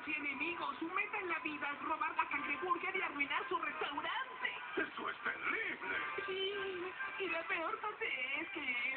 archienemigo. Su meta en la vida es robar la cangreburger y arruinar su restaurante. ¡Eso es terrible! Sí, y la peor parte es que